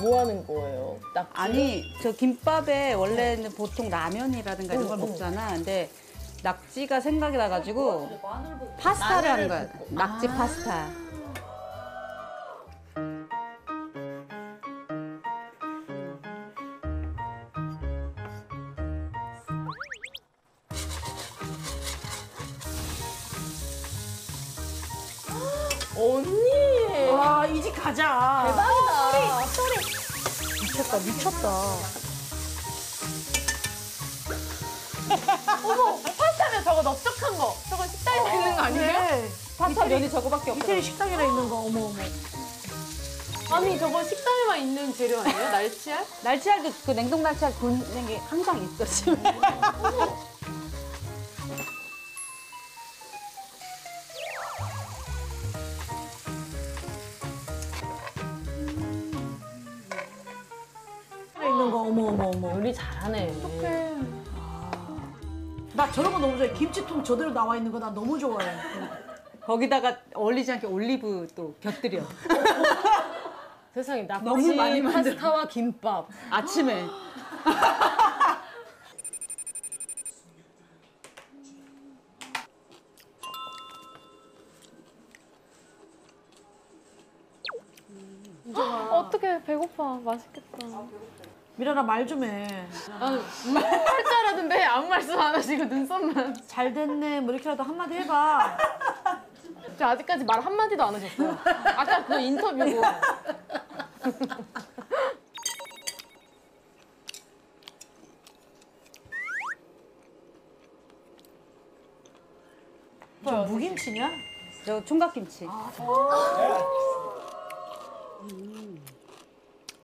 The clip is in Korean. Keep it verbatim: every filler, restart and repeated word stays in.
뭐 하는 거예요? 낙지? 아니, 저 김밥에 원래는 보통 라면이라든가 이런 걸 응, 응. 먹잖아. 근데 낙지가 생각이 나가지고 파스타를 한 거야. 낙지 아. 파스타. 언니! 와, 이 집 가자. 대박이다. 소리, 미쳤다, 미쳤다. 어머, 파스타면 저거 넓적한 거. 저거 식당에 있는 거 아니에요? 그래. 파스타 면이 저거밖에 없어. 이태리 식당이라 있는 거, 어머, 어머. 아니, 저거 식당에만 있는 재료 아니에요? 날치알? 날치알도 그 냉동 날치알 굽는 게 항상 있어, 집에. 있는 거, 어머, 어머, 어머. 요리 잘하네. 나 저런 거 너무 좋아해. 김치통 저대로 나와 있는 거 나 너무 좋아해. 거기다가 어울리지 않게 올리브 또 곁들여. 세상에, 낙지, 너무 많이 만들어. 파스타와 김밥. 아침에. 어떡해, 배고파. 맛있겠다. 미란아, 말 좀 해. 나는 할 줄 알았는데 아무 말씀 안 하시고 눈썹만. 잘 됐네, 뭐 이렇게라도 한마디 해봐. 저 아직까지 말 한마디도 안 하셨어요. 아까 그 인터뷰고. 저 무김치냐? 저 총각김치. 아,